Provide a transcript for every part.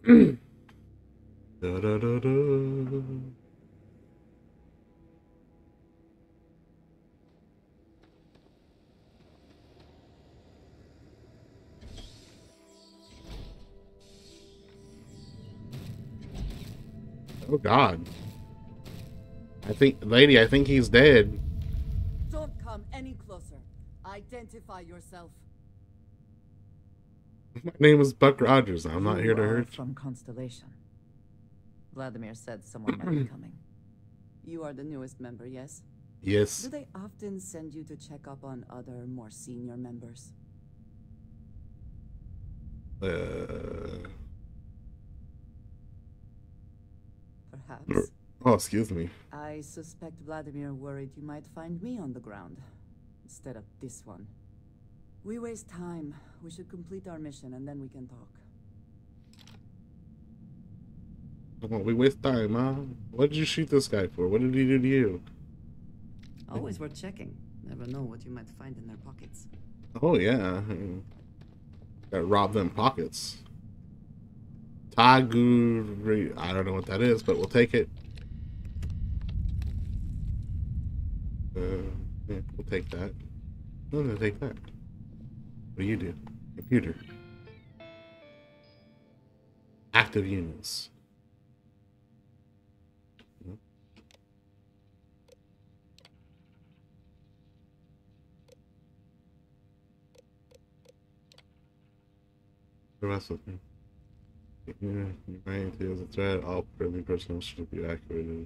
Da, da, da, da. Oh God. I think he's dead. Don't come any closer. Identify yourself. My name is Buck Rodgers. I'm not You here to are hurt you. from Constellation. Vladimir said someone might be coming. You are the newest member, yes? Yes. Do they often send you to check up on other, more senior members? Perhaps. Oh, excuse me. I suspect Vladimir worried you might find me on the ground instead of this one. We waste time. We should complete our mission and then we can talk. Oh, we waste time, huh? What did you shoot this guy for? What did he do to you? Always worth checking. Never know what you might find in their pockets. Oh, yeah. Gotta rob them pockets. Tagu... I don't know what that is, but we'll take it. Yeah, we'll take that. I'm gonna take that. What do you do? Computer. Active units. The rest of them. Humanity as a threat, all friendly personnel should be activated.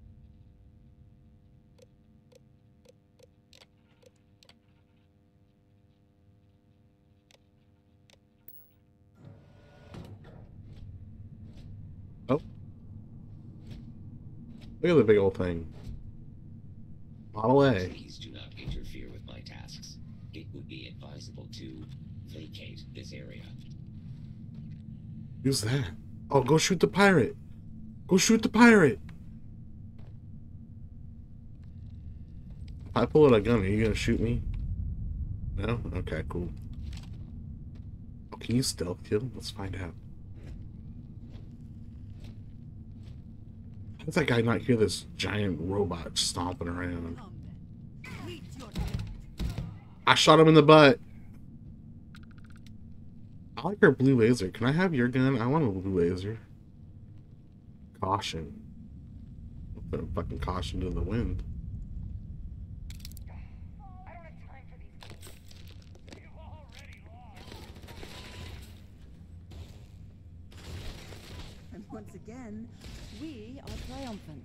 Oh. Look at the big old thing. Model A. Please do not interfere with my tasks. It would be advisable to vacate this area. Who's that? Oh, go shoot the pirate. Go shoot the pirate. If I pull out a gun, are you gonna shoot me? No? Okay, cool. Oh, can you stealth kill? Let's find out. How does that guy not hear this giant robot stomping around? I shot him in the butt. I like her blue laser. Can I have your gun? I want a blue laser. Caution. I'll put a fucking caution to the wind. And once again, we are triumphant.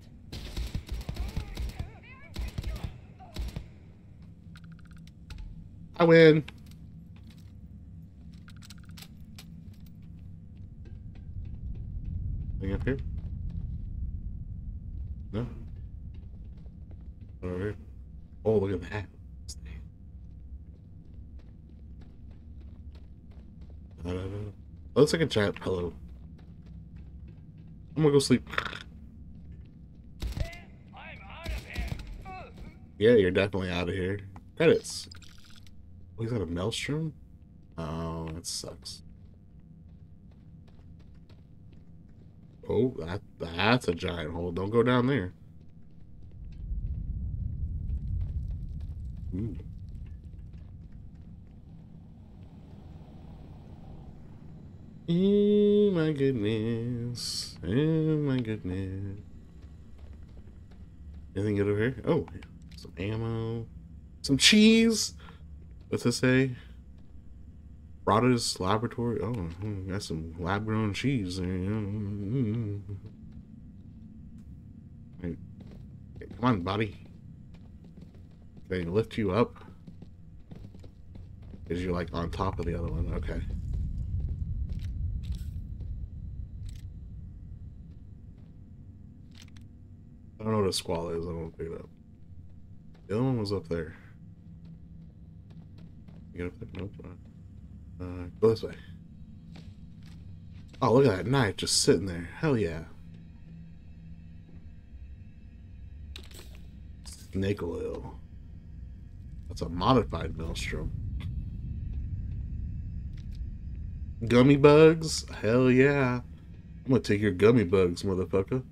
I win. Anything up here? No? Over here. Oh, look at that. Looks like a giant pillow. I'm gonna go sleep. Yeah, you're definitely out of here. Credits. Oh, he's got a maelstrom? Oh, that sucks. Oh, that's a giant hole. Don't go down there. Ooh. Oh my goodness. Oh my goodness. Anything good over here? Oh, some ammo. Some cheese. What's this say? Rada's laboratory. Oh, got some lab grown cheese there. Right. Okay, come on, buddy. Can I lift you up? Because you're like on top of the other one. Okay. I don't know what a squall is. I don't want to pick it up. The other one was up there. You gotta pick it up. Go this way. Oh, look at that knife just sitting there. Hell yeah. Snake oil. That's a modified maelstrom. Gummy bugs? Hell yeah. I'm gonna take your gummy bugs, motherfucker.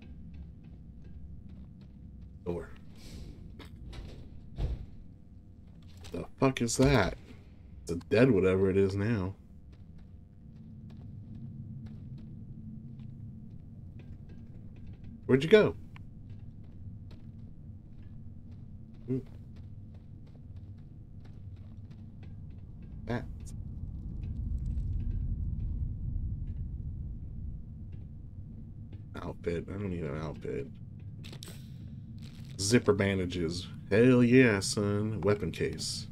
Door. The fuck is that? It's a dead whatever it is now. Where'd you go? That. Outfit. I don't need an outfit. Zipper bandages. Hell yeah, son. Weapon case.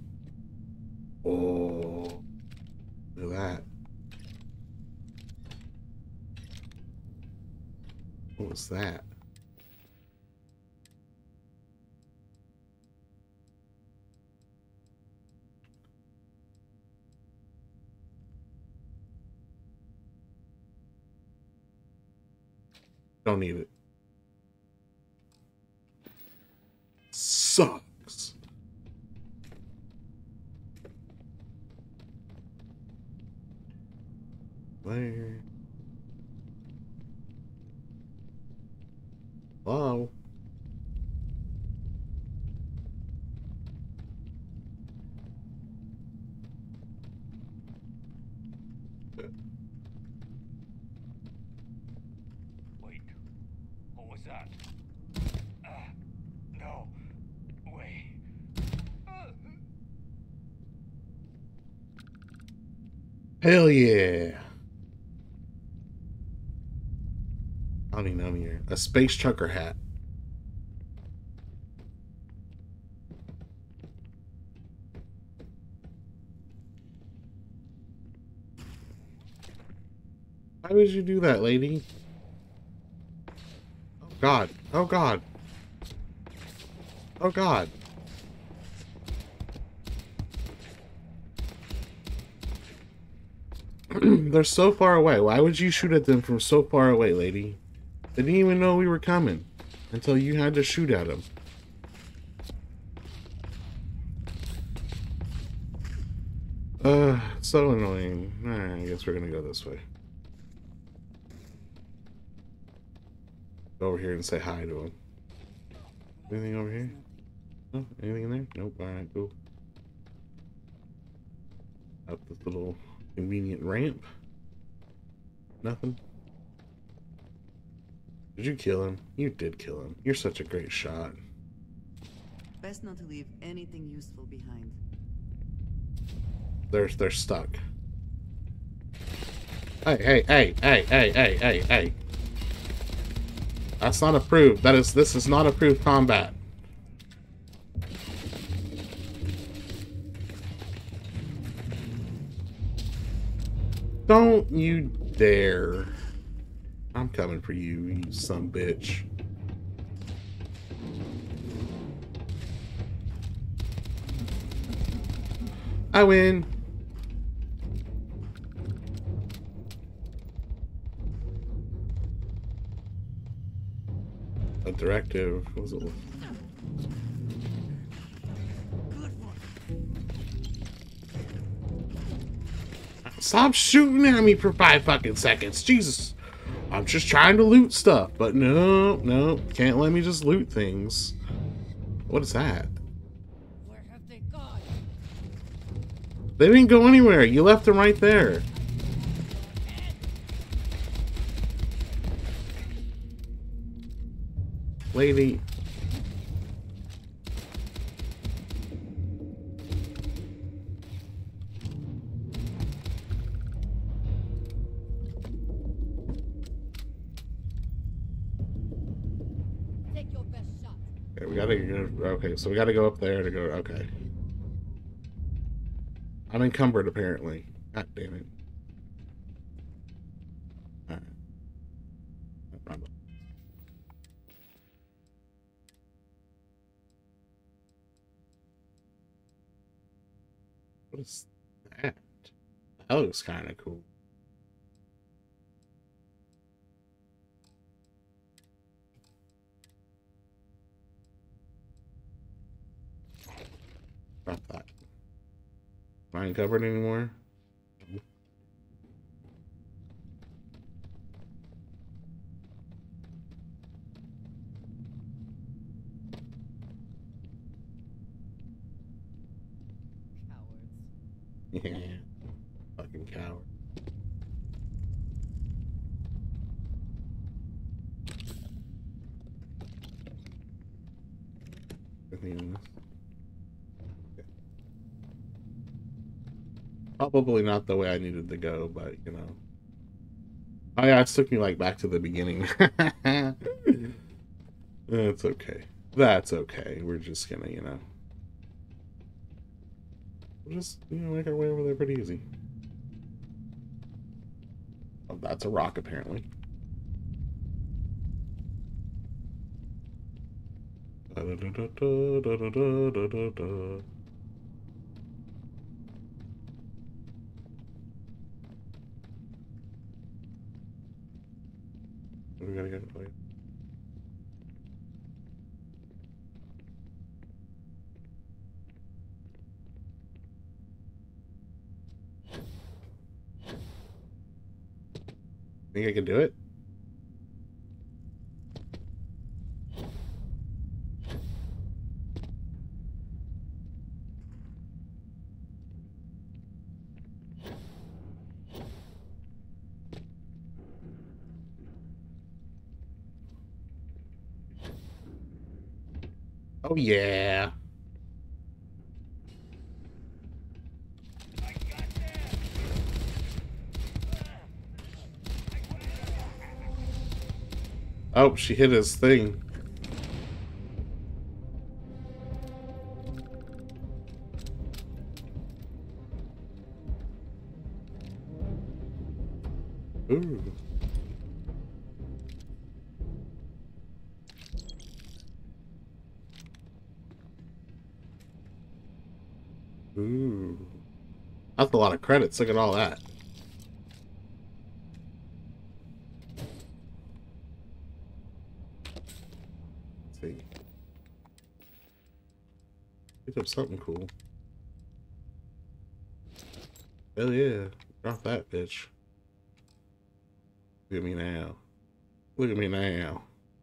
Oh. Look at that. What was that? Don't need it. Sucks. Where? Hello? Wait, what was that? No, wait. Hell yeah. I don't even know here. A space trucker hat. Why would you do that, lady? Oh God. Oh God. Oh God. They're so far away. Why would you shoot at them from so far away, lady? They didn't even know we were coming until you had to shoot at them. So annoying. I guess we're gonna go this way. Go over here and say hi to him. Anything over here? No? Anything in there? Nope. Alright, cool. Up this little convenient ramp. Nothing. Did you kill him? You did kill him. You're such a great shot. Best not to leave anything useful behind. They're stuck. Hey. That's not approved. This is not approved combat. Don't you dare. I'm coming for you, you son bitch. I win. A directive. What was it? Stop shooting at me for 5 fucking seconds. Jesus. I'm just trying to loot stuff. But no. Can't let me just loot things. What is that? Where have they gone? They didn't go anywhere. You left them right there. Lady. Take your best shot. Okay, we gotta go. Okay, so we gotta go up there to go. Okay. I'm encumbered apparently. God damn it. Alright. No problem. What is that? That looks kind of cool. Drop that. Am I uncovered anymore? Yeah. Fucking coward. Anything in this? Okay. Probably not the way I needed to go, but you know. Oh yeah, it took me like back to the beginning. That's okay. That's okay. We're just gonna, you know. We'll just, you know, make our way over there pretty easy. Oh, that's a rock, apparently. Da, da, da, da, da, da, da, da, da. We gotta get like. Think I can do it? Oh yeah. Oh, she hit his thing. Ooh. Ooh. That's a lot of credits. Look at all that. Let's see. Pick up something cool. Hell yeah. Drop that bitch. Look at me now. Look at me now.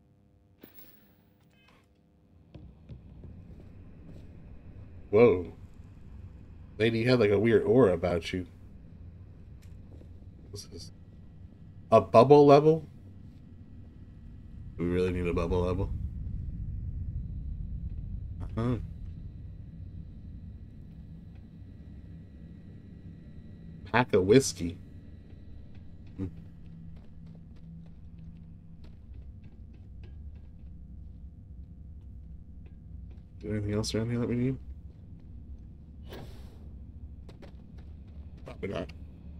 Whoa. Lady, you had like a weird aura about you. What's this? A bubble level? We really need a bubble level. Uh-huh. Pack of whiskey. Hmm. Anything else around here that we need? Probably not.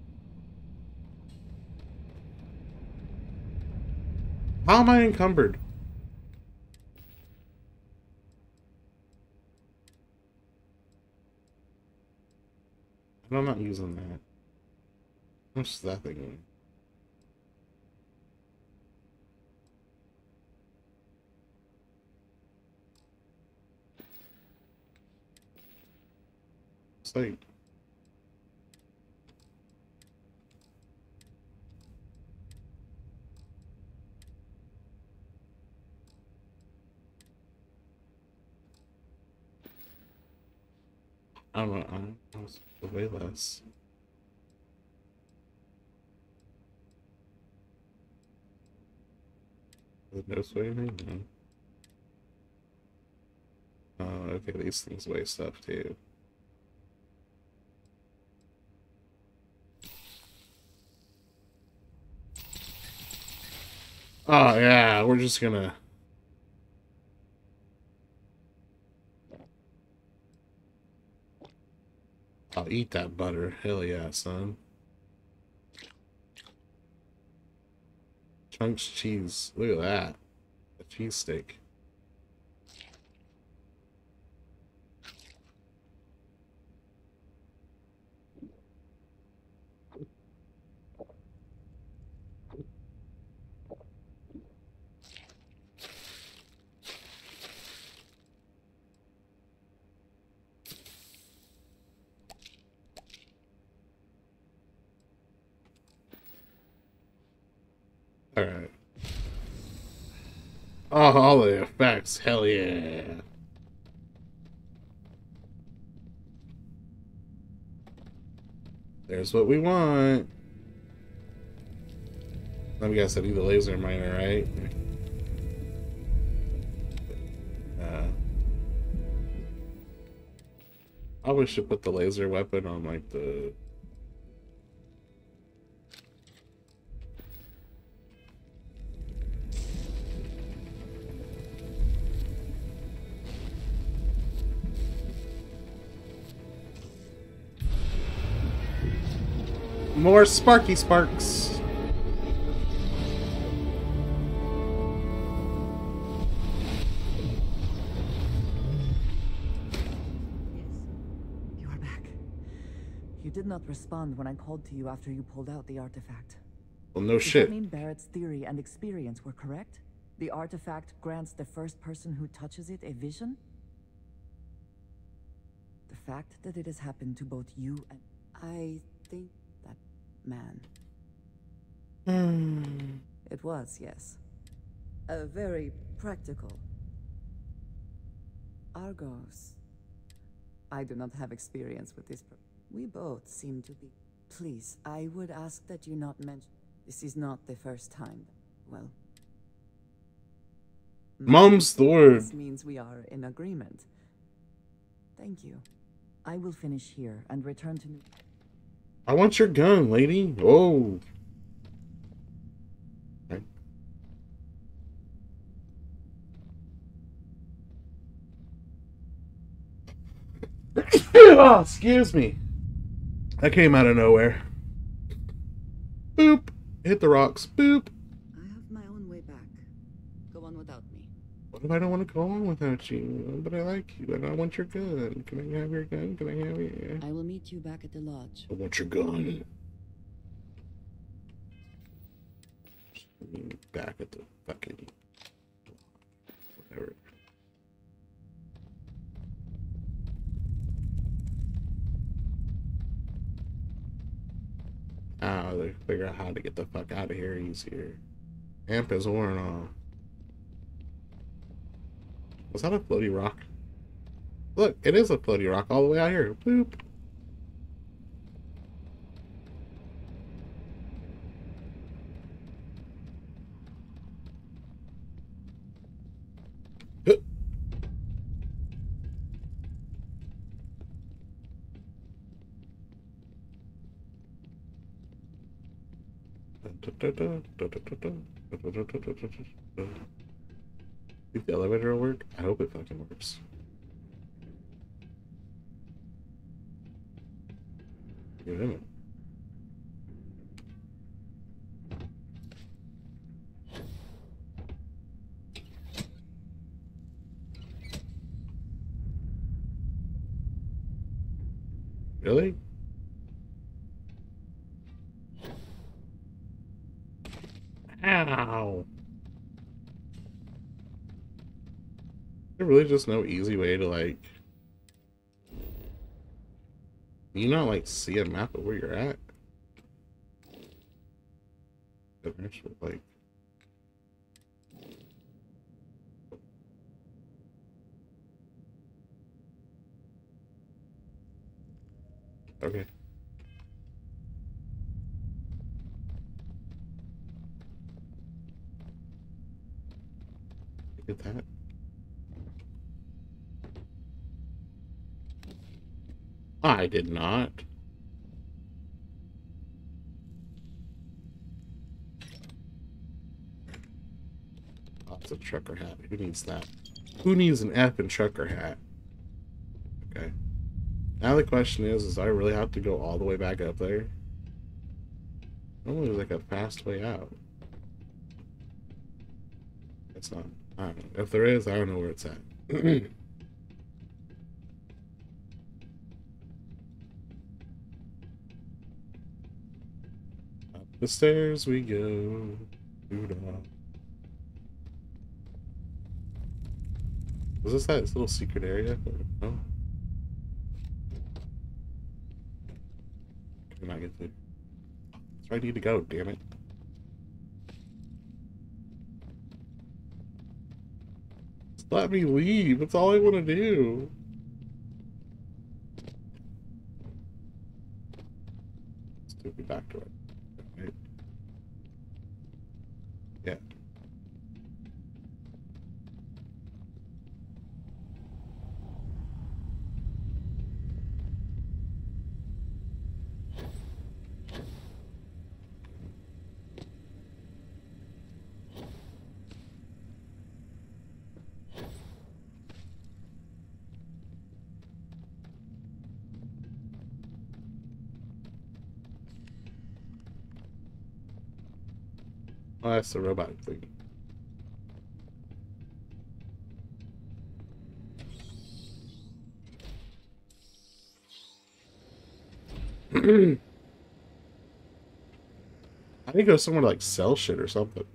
How am I encumbered? And I'm not using that. What's that thing doing? It's like... I don't know. I don't know. It's way less. No sway anything? No. Oh, okay. These things weigh stuff too. Oh yeah, we're just gonna. I'll eat that butter. Hell yeah, son. Chunks cheese. Look at that. A cheese steak. Alright. Oh, all the effects. Hell yeah. There's what we want. Let me guess, I need the laser miner, right? I probably should put the laser weapon on, like, the... More sparky sparks! You did not respond when I called to you after you pulled out the artifact. Well, no Does shit. that mean Barrett's theory and experience were correct? The artifact grants the first person who touches it a vision? The fact that it has happened to both you and... I think that man. It was, yes. A very practical. Argos. I do not have experience with this. We both seem to be. Please, I would ask that you not mention. This is not the first time. Well. Mum's the word. This means we are in agreement. Thank you. I will finish here and return to. I want your gun, lady. Oh. Okay. Oh, excuse me. That came out of nowhere. Boop. Hit the rocks. Boop. I have my own way back. Go on without me. What if I don't want to go on without you? But I like you and I want your gun. Can I have your gun? Can I have your... I will meet you back at the lodge. I want your gun. Back at the fucking... Whatever. Oh, they figure out how to get the fuck out of here easier. Amp is worn off. Was that a floaty rock? Look, it is a floaty rock all the way out here. Boop. Think the elevator will work? I hope it fucking works. Get in it. Really? Ow! There's really just no easy way to, like... You not, like, see a map of where you're at? Actually, like... Okay. Get that. I did not. Oh, it's a trucker hat. Who needs that? Who needs an effing trucker hat? Okay. Now the question is do I really have to go all the way back up there? Normally there's like a fast way out. It's not. I don't know. If there is, I don't know where it's at. Up the stairs we go. Was this that little secret area? No? Can I get through? That's where I need to go, damn it. Just let me leave. That's all I want to do. took me back to it. Right? Yeah. Oh, that's the robot thing. I need to go somewhere to like sell shit or something.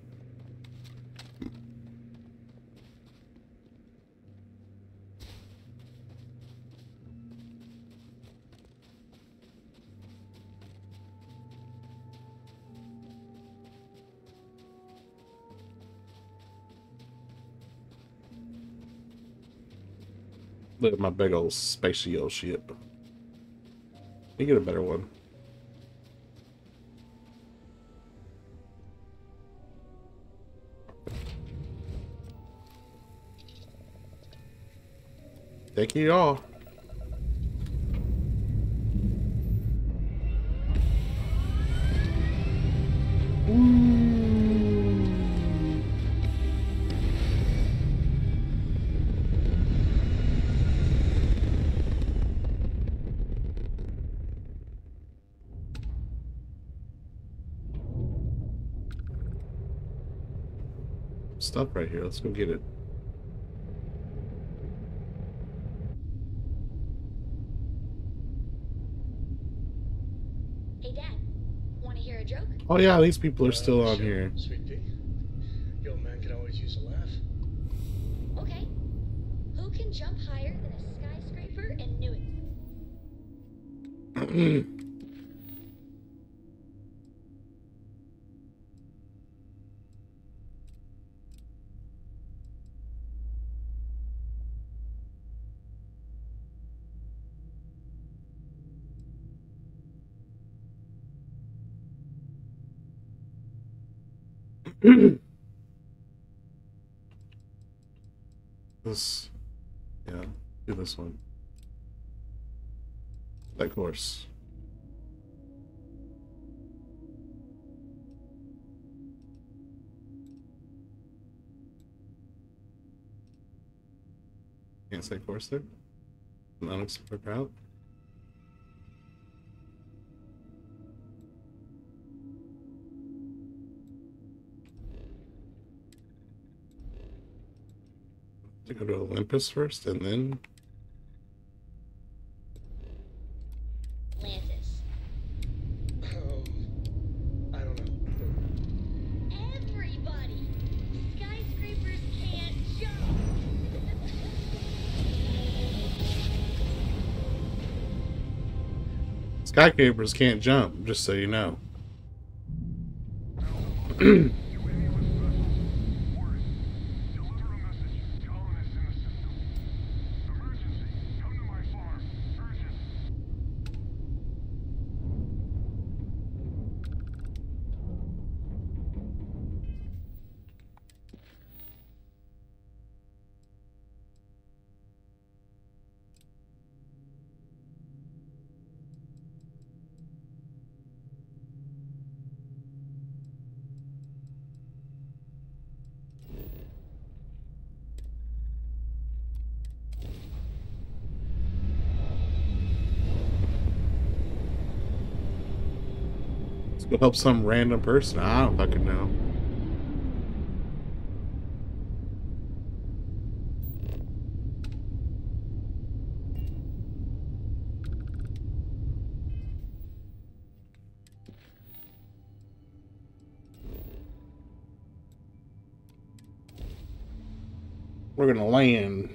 Look at my big old spacey old ship. Let me get a better one. Thank you all. Stuff right here. Let's go get it. Hey, Dad. Want to hear a joke? Oh yeah, these people are still on here. Sweet pea. Your man can always use a laugh. Okay. Who can jump higher than a skyscraper and knew it? This, yeah, do this one. Of course. Can't say course there. An unexplored route. To go to Olympus first and then Atlantis. I don't know. Everybody! Skyscrapers can't jump! skyscrapers can't jump, just so you know. Go help some random person. I don't fucking know. We're gonna land.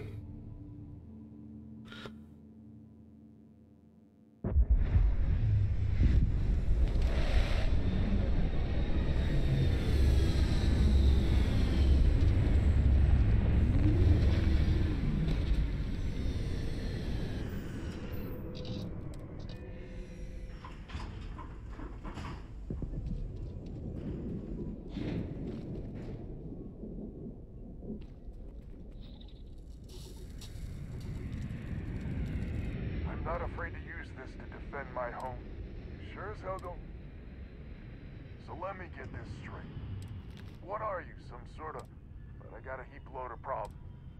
not afraid to use this to defend my home. Sure as hell don't. So let me get this straight. What are you, some sort of... But I got a heap load of problems.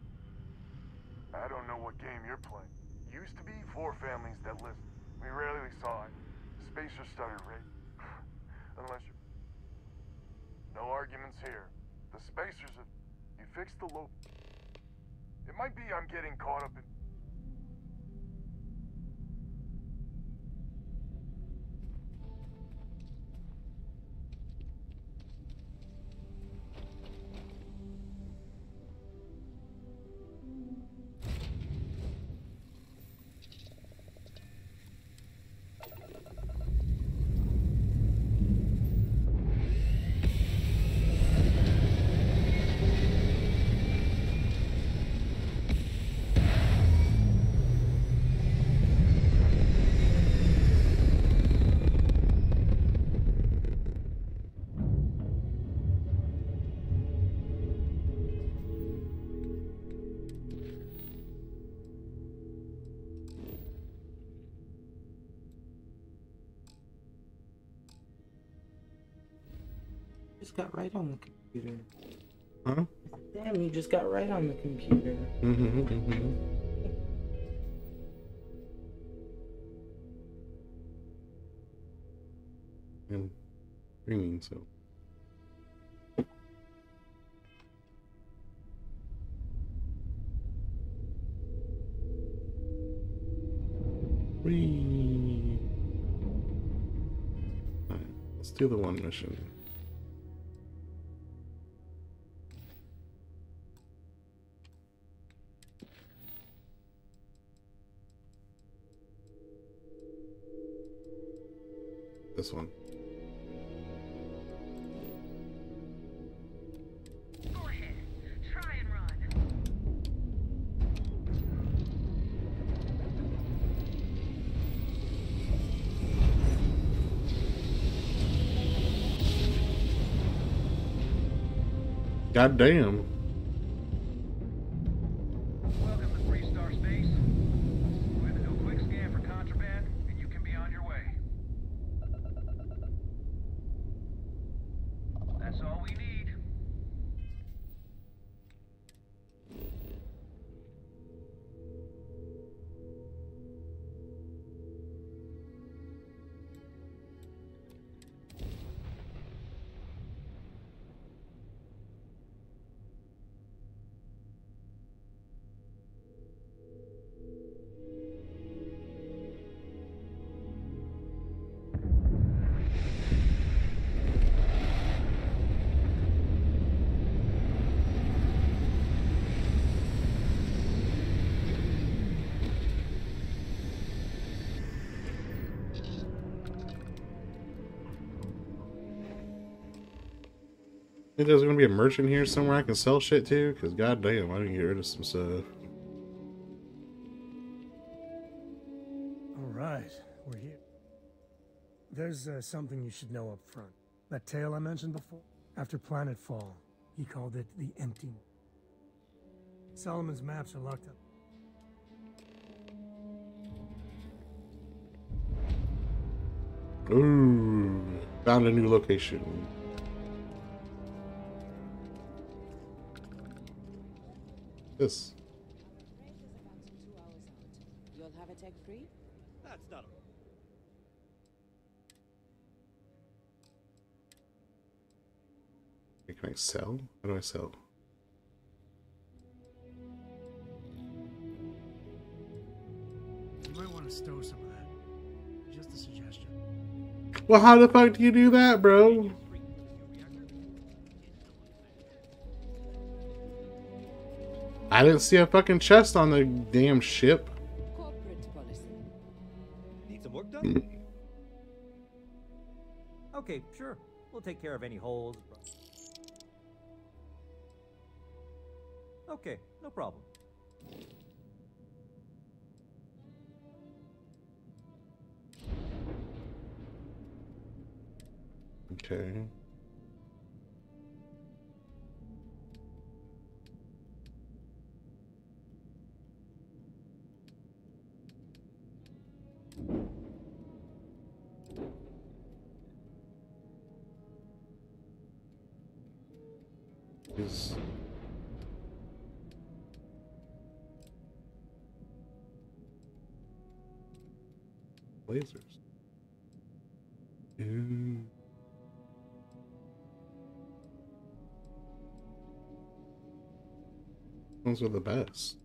I don't know what game you're playing. Used to be 4 families that lived. We rarely saw it. Spacer started right. Unless you... No arguments here. The spacers have... You fixed the loop. It might be I'm getting caught up in... Just got right on the computer. Huh? Damn, you just got right on the computer. I'm streaming, so. Whee! Alright, let's do the one mission. This one. Go ahead. Try and run. God damn. Welcome to Free Star Space. We're gonna do a quick scan for contraband, and you can be on your way. That's all we need. Think there's gonna be a merchant here somewhere I can sell shit to? Because goddamn, I can get rid of some stuff. All right, we're here. There's something you should know up front. That tale I mentioned before? After planetfall, he called it the Empty. Solomon's maps are locked up. Ooh, found a new location. This. You'll have a tech free? That's not a... Can I sell? How do I sell? You might want to stow some of that. Just a suggestion. Well, how the fuck do you do that, bro? I didn't see a fucking chest on the damn ship. Corporate policy. Need some work done? Okay, sure. We'll take care of any holes. Okay, no problem. Okay. These lasers. Ooh. Those are the best.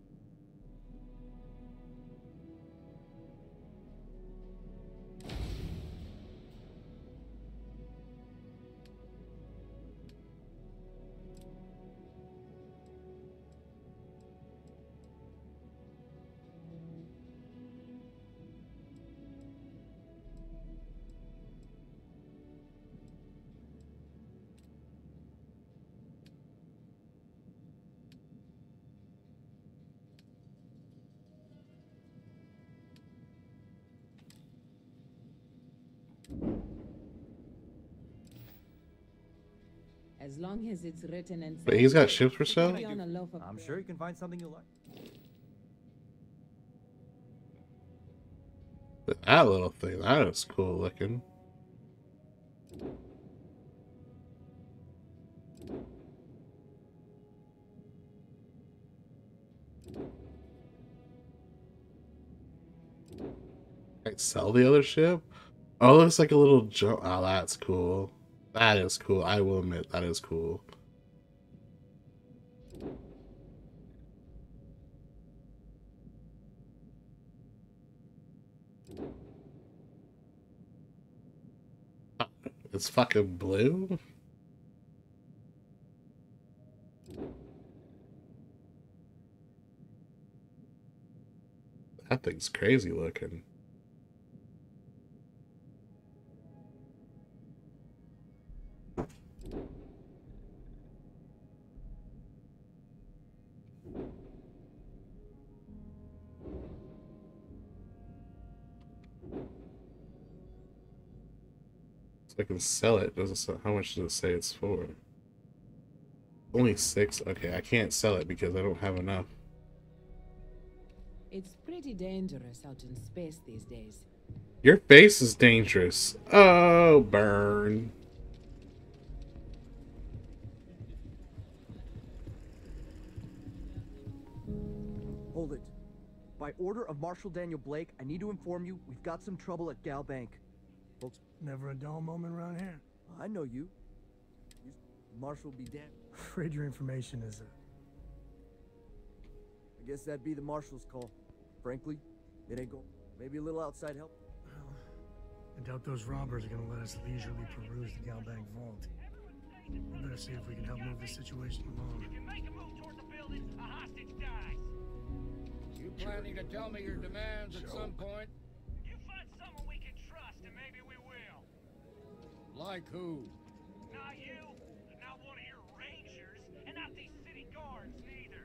As long as it's written and But he's got ships for sale? I'm sure you can find something you like. But that little thing, that is cool looking. I sell the other ship? Oh, it looks like a little jump. Oh, that's cool. That is cool. I will admit, that is cool. It's fucking blue? That thing's crazy looking. So I can sell it. Doesn't say, how much does it say it's for? Only 6. Okay, I can't sell it because I don't have enough. It's pretty dangerous out in space these days. Your face is dangerous. Oh, burn. Hold it. By order of Marshal Daniel Blake, I need to inform you we've got some trouble at Gal Bank. Folks, never a dull moment around here. I know you. Marshal be damned. Afraid your information is I guess that'd be the Marshal's call. Frankly, it ain't going. Maybe a little outside help. Well, I doubt those robbers are gonna let us leisurely peruse the Gal Bank vault. We better see if we can help move this situation along. If you make a move toward the building, a hostage dies. You planning to tell me your demands at some point? You find someone we can trust, and maybe we will. Like who? Not you, not one of your rangers, and not these city guards neither.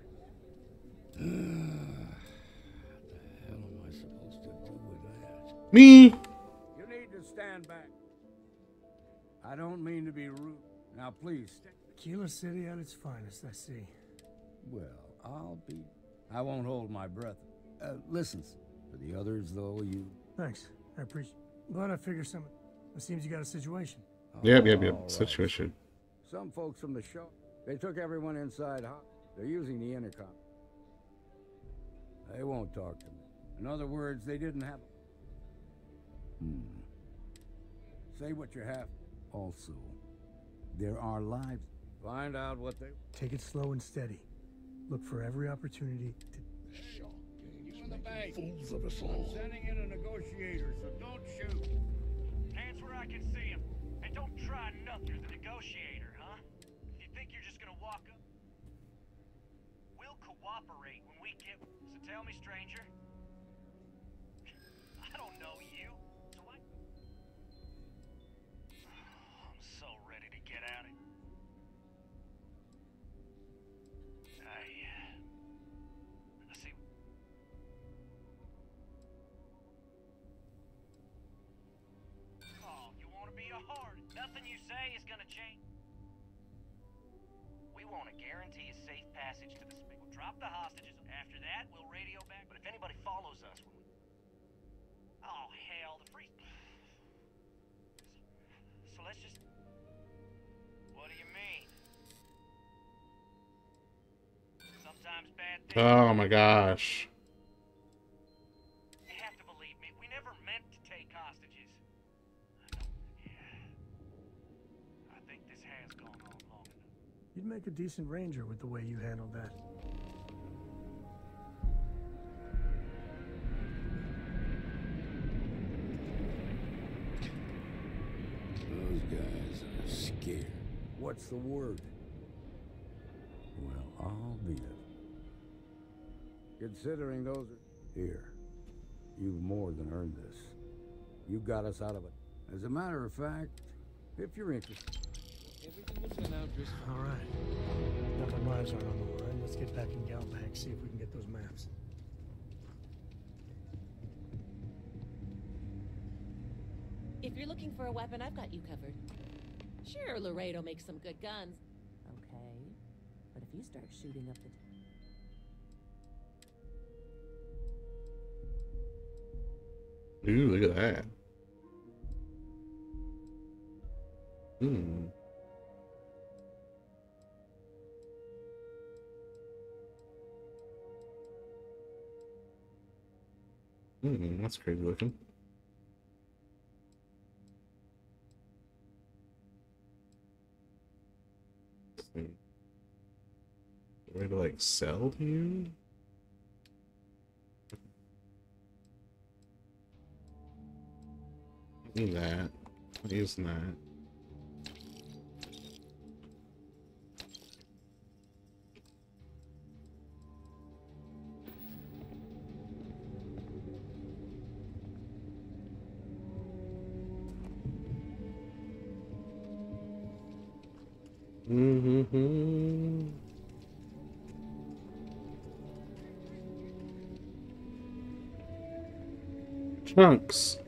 What the hell am I supposed to do with that? Me! You need to stand back. I don't mean to be rude. Now, please. Kilo City at its finest, I see. Well, I won't hold my breath. Listen, for the others, though, you... Thanks. I appreciate it. Glad I figured something. It seems you got a situation. Yep. Right. Situation. Some folks from the show, they took everyone inside. They're using the intercom. They won't talk to me. In other words, they didn't have... Say what you have. Also, there are lives. Find out what they... Take it slow and steady. Look for every opportunity to... You in the bank. Fools of us all. I'm sending in a negotiator, so don't shoot. Hands where I can see him. And don't try nothing. You're the negotiator, huh? You think you're just gonna walk up? We'll cooperate when we get... So tell me, stranger. I don't know you. So what? I'm so ready to get at it. I see. Oh, you want to be a hard? Nothing you say is gonna change. We want to guarantee a safe passage to the space. We'll drop the hostages. After that, we'll radio back. But if anybody follows us when we... Oh, hell, the free... So let's just... What do you mean? sometimes bad things. Oh my gosh. You have to believe me. We never meant to take hostages. I think this has gone on long enough. You'd make a decent ranger with the way you handled that. Those guys are scared. What's the word? Well, I'll be it. Considering those are... Here. You've more than earned this. You got us out of it. As a matter of fact, if you're interested... Everything will turn out just fine. All right. Now our lives aren't on the line. Let's get back in Galbank, see if we can get those maps. If you're looking for a weapon, I've got you covered. Sure, Laredo makes some good guns. Okay. But if you start shooting up the... Ooh, look at that. Hmm. That's crazy looking. Way to like sell to you? Need that. I'm using that. Chunks.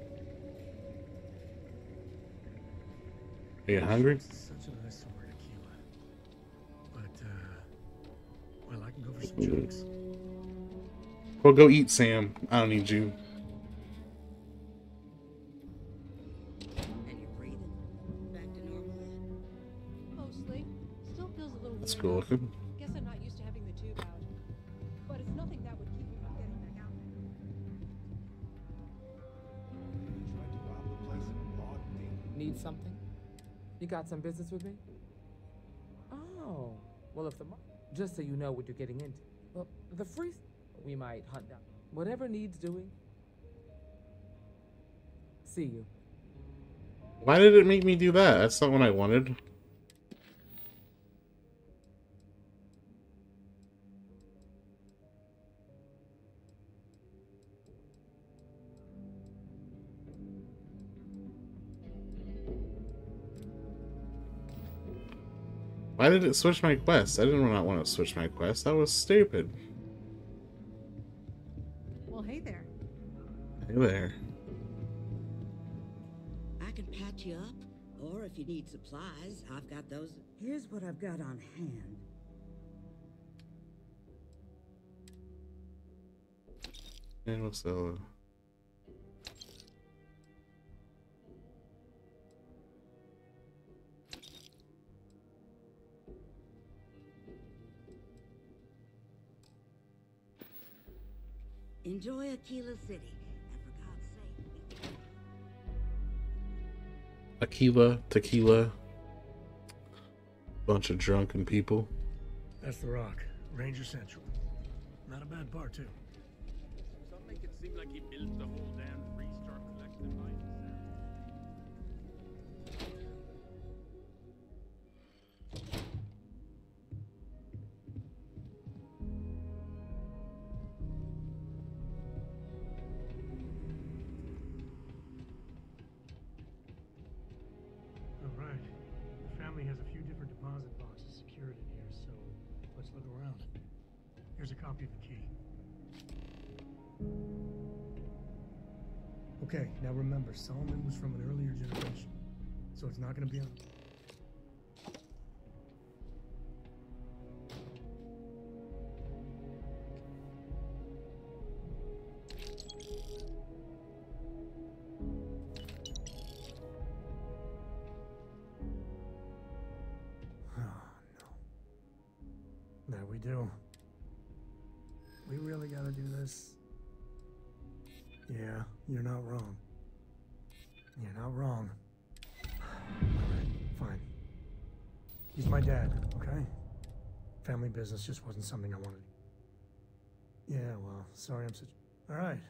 Are you hungry? Such a nice summer tequila. But, well, I can go for some chunks. Well, go eat, Sam. I don't need you. And you're breathing back to normal yet? Mostly. Still feels a little That's weird. cool looking. Guess I'm not used to having the tube out. But it's nothing that would keep me from getting back out there. Tried to rob the place in broad day. Need something? You got some business with me? Oh, well, if the just so you know what you're getting into. Well, the free we might hunt down whatever needs doing. See you. Why did it make me do that? That's not what I wanted. Why did it switch my quest? I did not want to switch my quest. That was stupid. Well, hey there. Hey there. I can patch you up, or if you need supplies, I've got those. Here's what I've got on hand. And we'll sell. Enjoy Aquila City, and for God's sake, Aquila, tequila. Bunch of drunken people. That's the Rock. Ranger Central. Not a bad bar, too. Some make it seem like he built the whole damn Freestar collection by himself. All right. The family has a few different deposit boxes secured in here, so let's look around. Here's a copy of the key. Okay, now remember, Solomon was from an earlier generation, so it's not going to be on... There we do. We really gotta do this? Yeah, you're not wrong. You're not wrong. Alright, fine. He's my dad, okay? Family business just wasn't something I wanted. Yeah, well, sorry I'm such... Alright.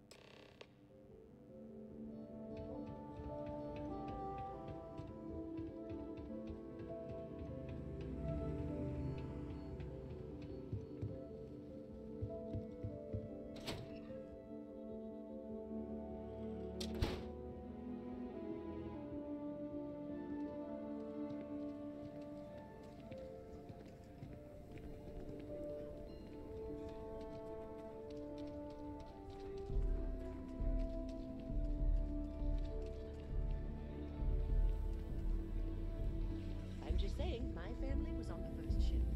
I'm just saying, my family was on the first ship.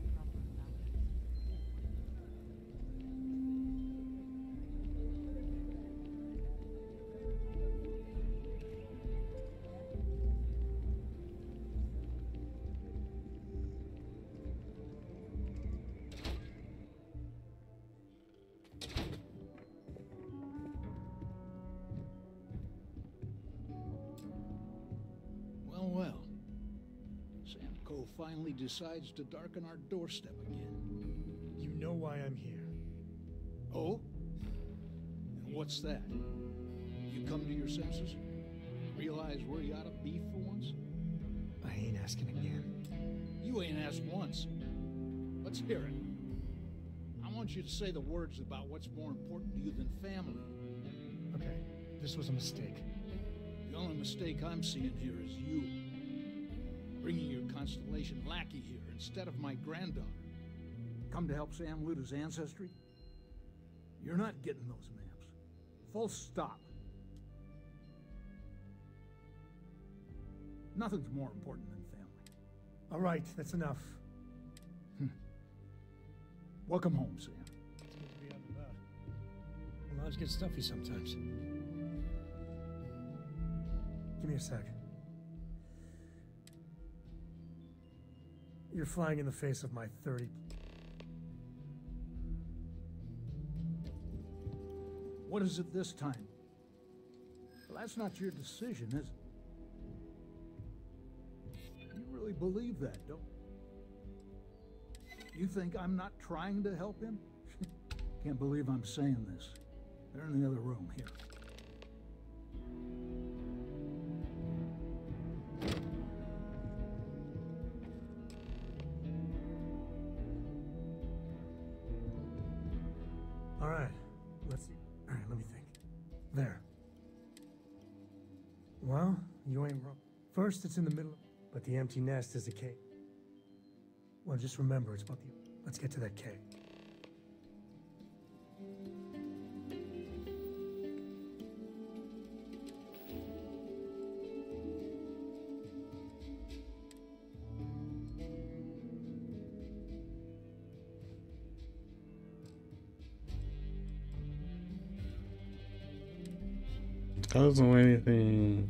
Well, well. Samco finally decides to darken our doorstep again. You know why I'm here. Oh? And what's that? You come to your senses? Realize where you ought to be for once? I ain't asking again. You ain't asked once. Let's hear it. I want you to say the words about what's more important to you than family. Okay, this was a mistake. The only mistake I'm seeing here is you. Bringing your Constellation lackey here instead of my granddaughter. Come to help Sam loot his ancestry? You're not getting those maps. Full stop. Nothing's more important than family. All right, that's enough. Welcome home, Sam. It's good to be out and about. Well, lives get stuffy sometimes. Give me a sec. You're flying in the face of my 30... What is it this time? Well, that's not your decision, is it? You really believe that, don't you? You think I'm not trying to help him? Can't believe I'm saying this. They're in the other room here. All right, let's see. All right, let me think. There. Well, you ain't wrong. First, it's in the middle, but the empty nest is a cave. Well, just remember, it's about the... Let's get to that cave. Doesn't do anything.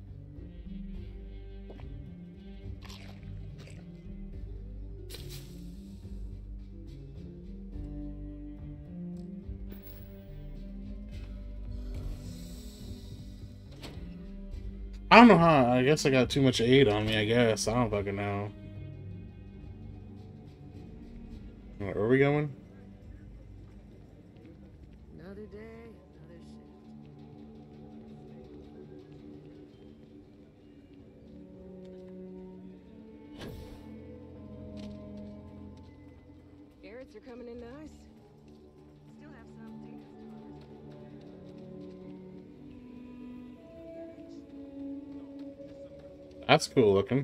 I don't know how. I guess I got too much aid on me, I guess. I don't fucking know. Where are we going? Another day, another shift. Carrots are coming in nice. Still have some potatoes. That's cool looking.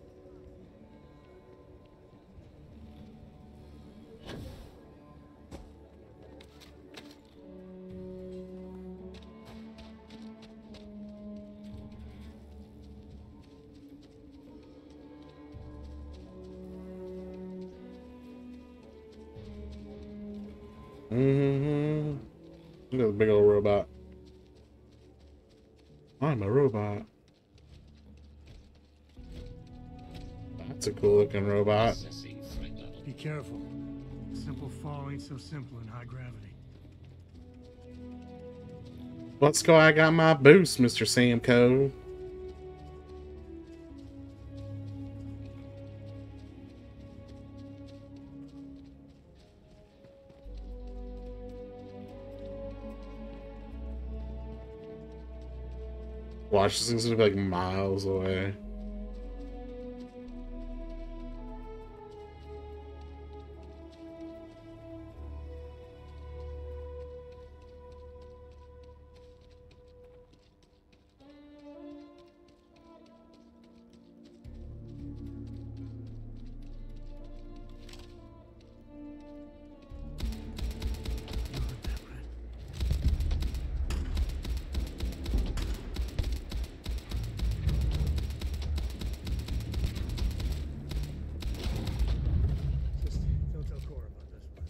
Look at the big old robot. I'm a robot. That's a cool looking robot. Be careful. Simple fall ain't so simple in high gravity. Let's go. I got my boost, Mr. Samco. Watch, this thing's gonna be like miles away. Just don't tell Cora about this one.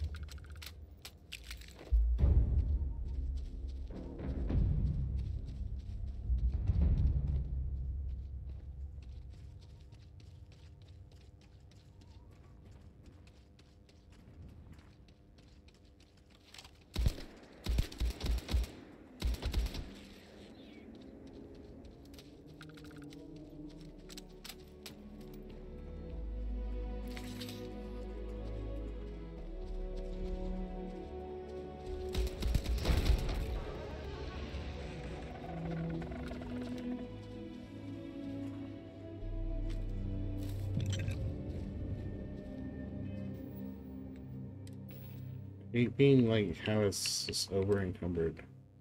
It being like how it's just over encumbered.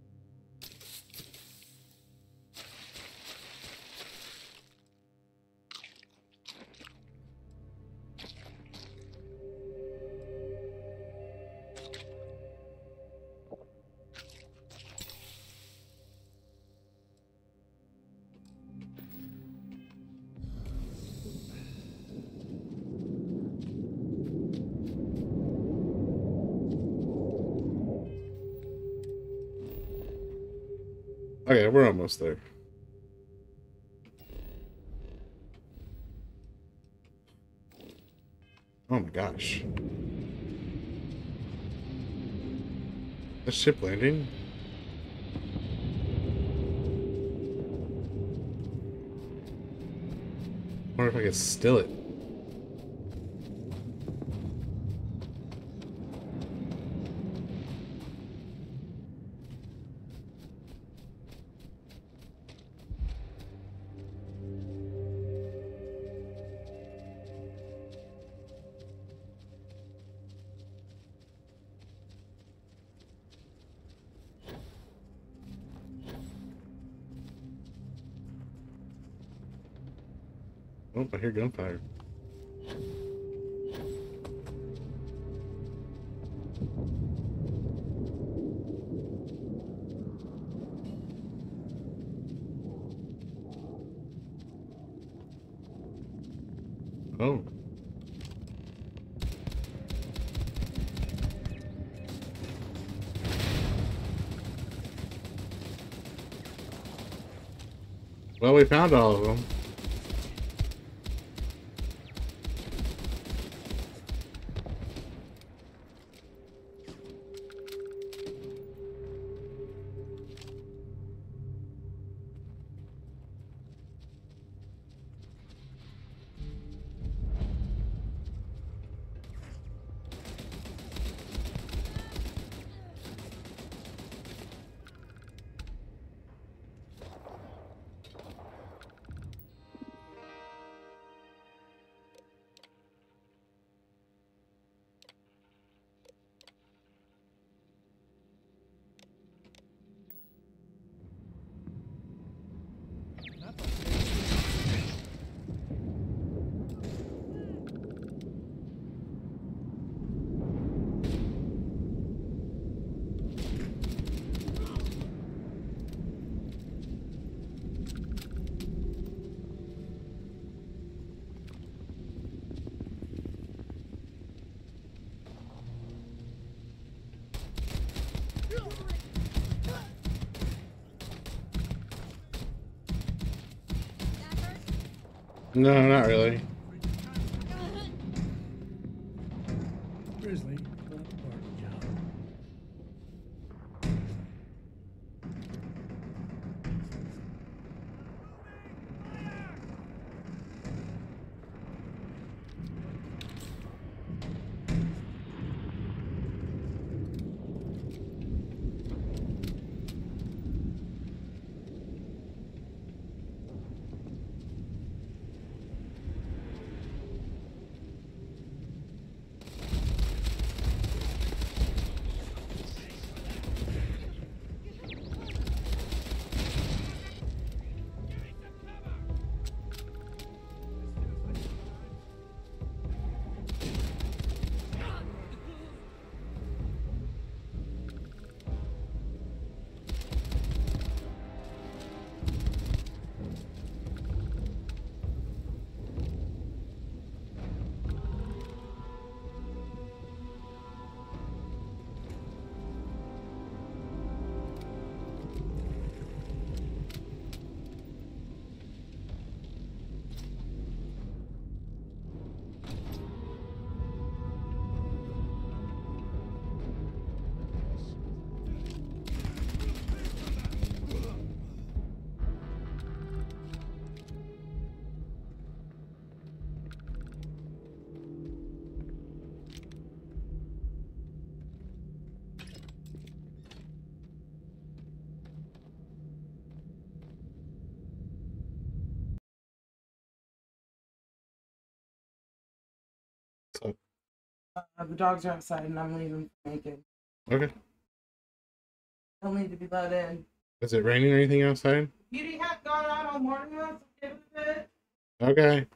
Okay, we're almost there. Oh my gosh. The ship landing? I wonder if I can still it. Oh, I hear gunfire. Oh. Well, we found all of them. No, not really. Grizzly, pull up the So, The dogs are outside and I'm leaving naked. okay. They'll need to be let in. Is it raining or anything outside? Beauty hat gone out all morning, so give it a bit. Okay.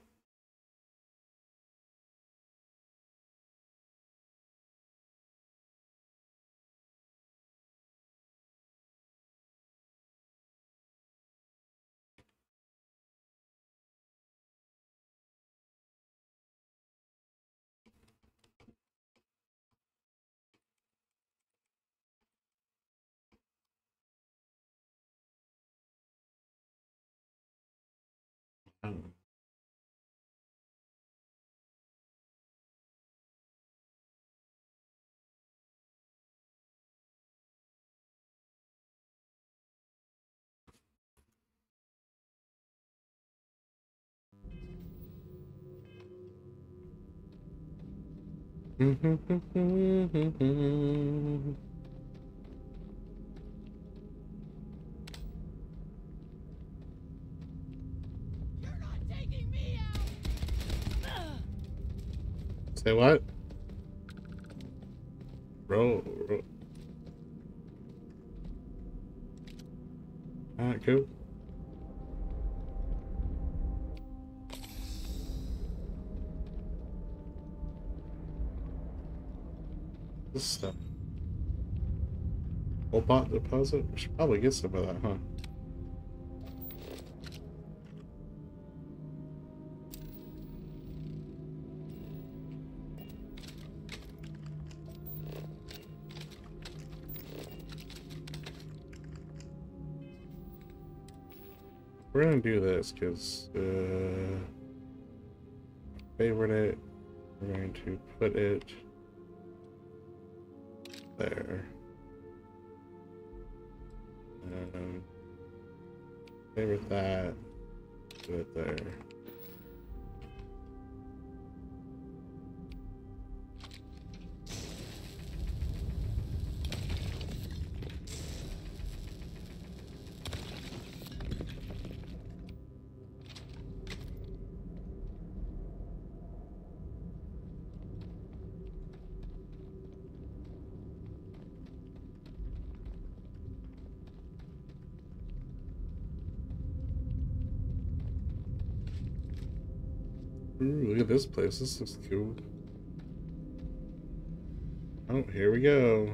Say what? Roll. Alright, cool. This stuff. Full bot deposit? We should probably get some of that, huh? We're gonna do this because favorite it. We're going to put it there. Favorite that. Put it there. Ooh, look at this place. This looks cool. Oh, here we go.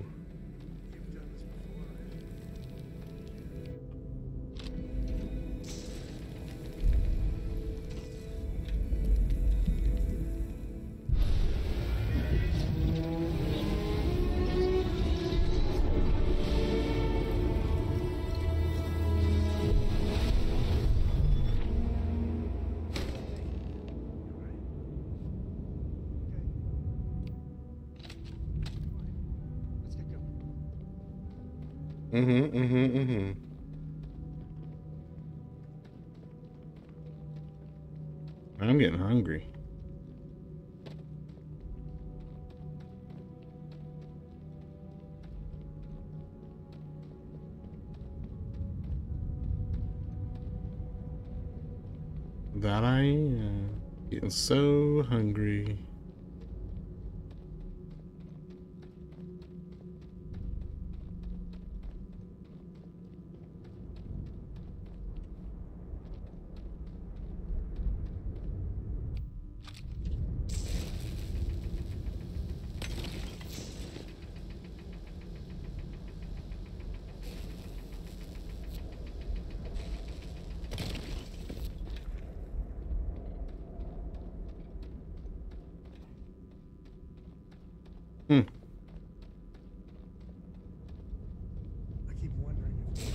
I'm getting hungry. That I am. Getting so hungry. I keep wondering if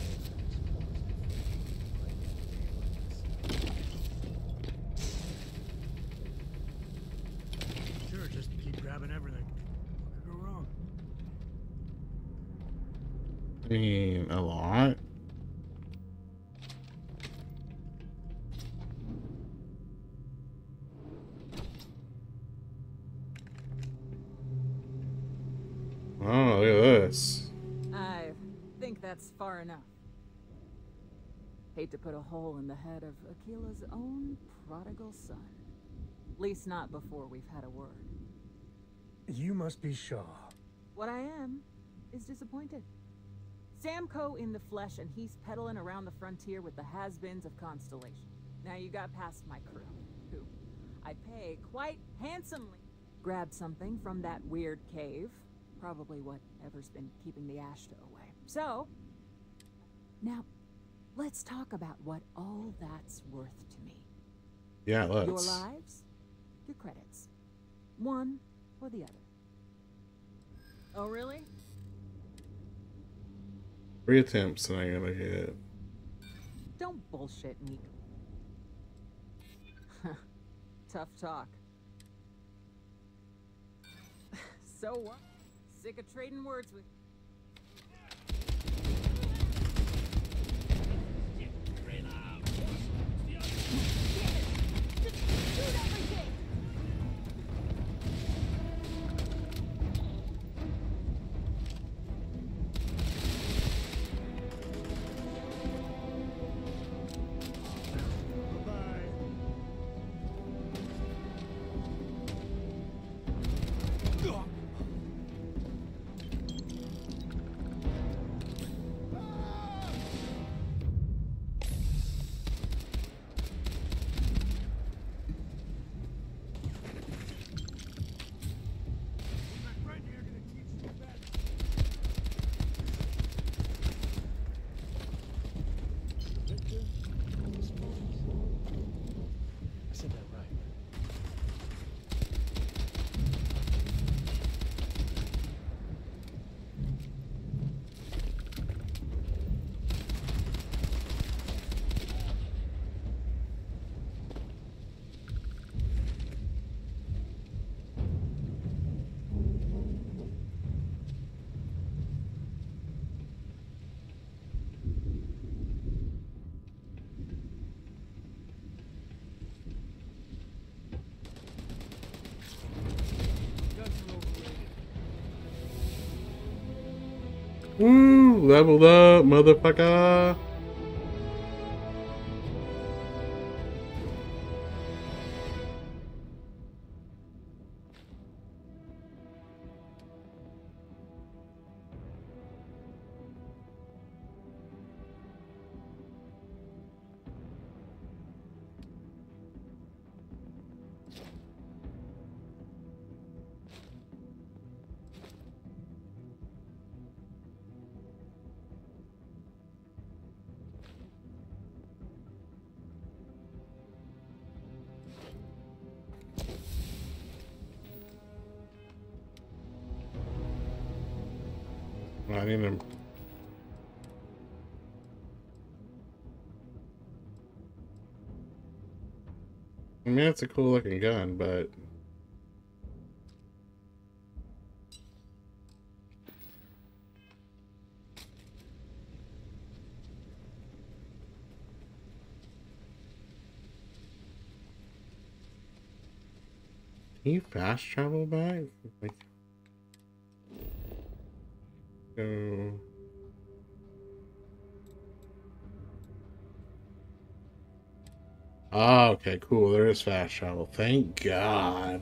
sure, just keep grabbing everything. What could go wrong? I mean, a lot. Oh, look at this. I think that's far enough. Hate to put a hole in the head of Akila's own prodigal son. At least not before we've had a word. You must be Shaw. What I am is disappointed. Samco in the flesh, and he's peddling around the frontier with the has-beens of Constellation. Now you got past my crew, who I pay quite handsomely. Grabbed something from that weird cave. Probably whatever's been keeping the Ashta away. So, now, let's talk about what all that's worth to me. Yeah, let's. Your lives, your credits. One or the other. Oh, really? 3 attempts and I'm gonna hit. Don't bullshit me. Tough talk. So what? Sick of trading words with... Woo! Leveled up, motherfucker! I need him. I mean, it's a cool looking gun, but can you fast travel back? Like, go. Oh, okay, cool. There is fast travel. Thank God.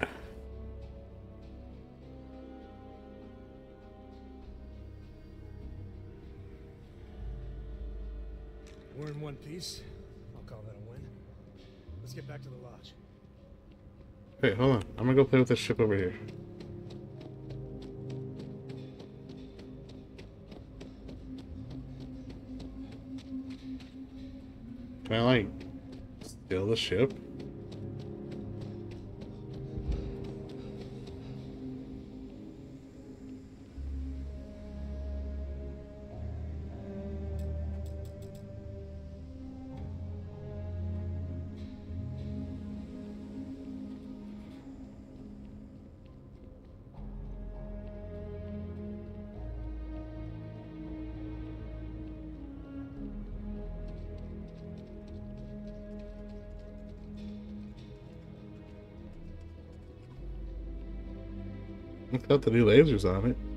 We're in one piece. I'll call that a win. Let's get back to the lodge. Wait, hold on. I'm gonna go play with this ship over here. Can I, like, steal the ship? It's got the new lasers on it.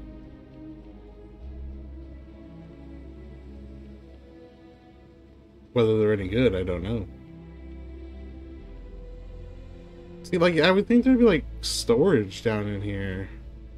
Whether they're any good, I don't know. See, like, I would think there'd be, like, storage down in here.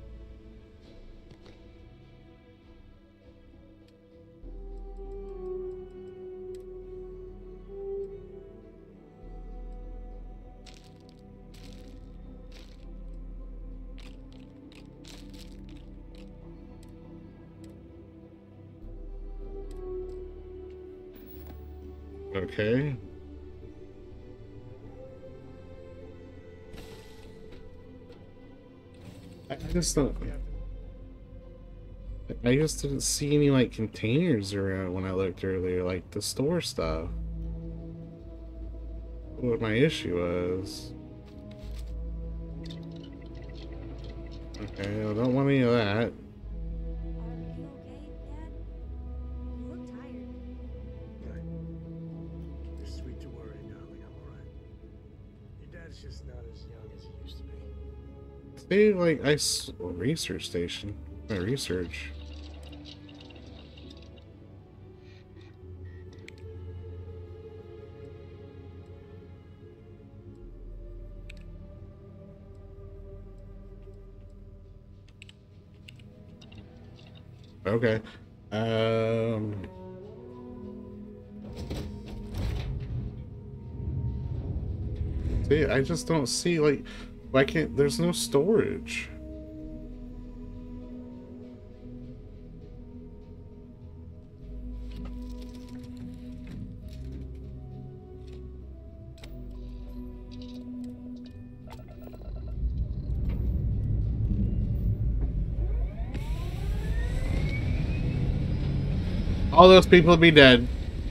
Okay. I just don't. I just didn't see any like containers around when I looked earlier, like the store stuff. What my issue was. Okay, I don't want any of that. You're sweet to worry, darling. I'm alright. Your dad's just not as young as he used to be. Say like research station. My research. Okay. See, I just don't see like why can't there's no storage. All those people would be dead.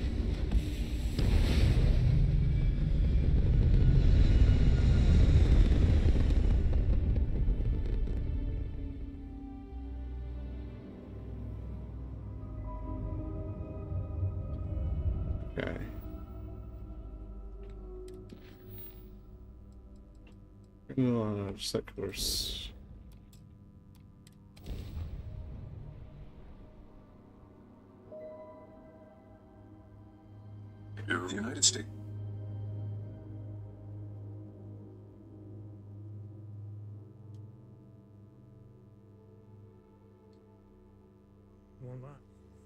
Okay. Set course. The United States. One lot.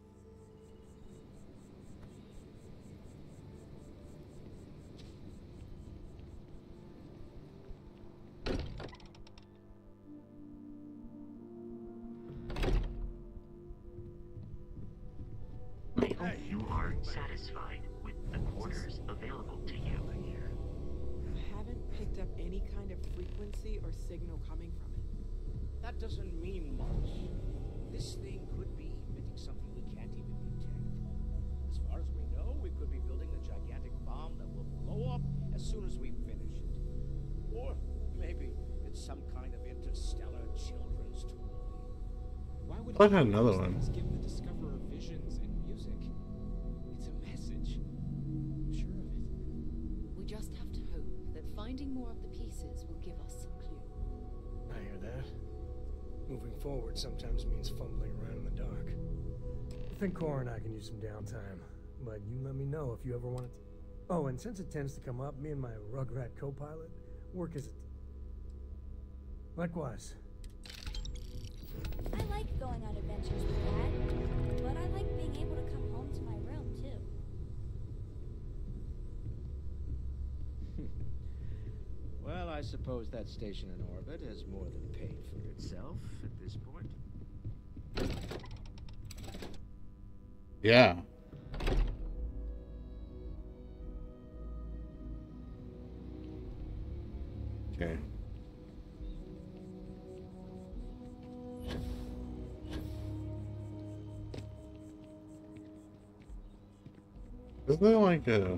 I hope you are satisfied with the quarters available to you. I haven't picked up any kind of frequency or signal coming from it. That doesn't mean much. This thing could be emitting something we can't even detect. As far as we know, we could be building a gigantic bomb that will blow up as soon as we finish it. Or maybe it's some kind of interstellar children's toy. Why would I've had another one. give the discoverer visions and music? It's a message. I'm sure of it. We just have to hope that finding more of the pieces will give us some clue. I hear that. Moving forward sometimes means fumbling around in the dark. I think Cora and I can use some downtime, but you let me know if you ever want to. Oh, and since it tends to come up, me and my Rugrat co-pilot work as a. Likewise. I like going on adventures with Dad, but I like being able to come home to my room, too. Well, I suppose that station in orbit has more than paid for itself at this point. Yeah. Okay. Isn't there like a...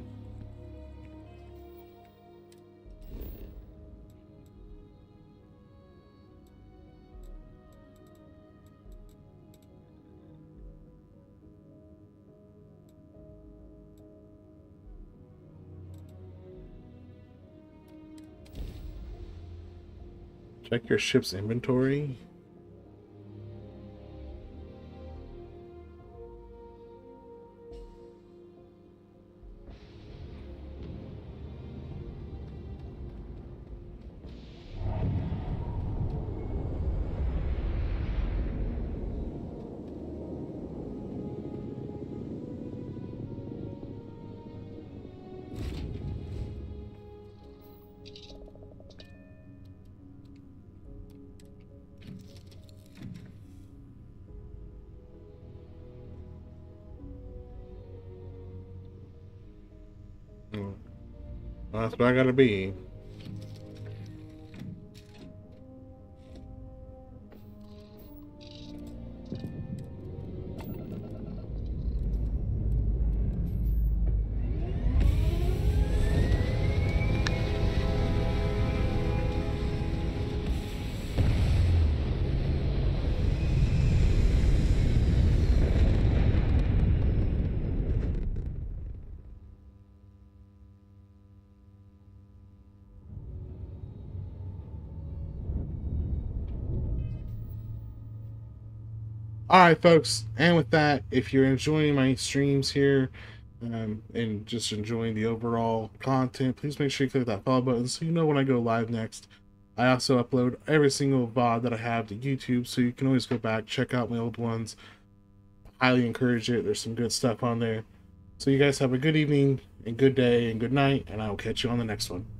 Check your ship's inventory? Well, that's where I gotta be. Alright, folks, and with that, if you're enjoying my streams here and just enjoying the overall content, please make sure you click that follow button so you know when I go live next. I also upload every single VOD that I have to YouTube, so you can always go back, check out my old ones. Highly encourage it. There's some good stuff on there. So you guys have a good evening and good day and good night, and I will catch you on the next one.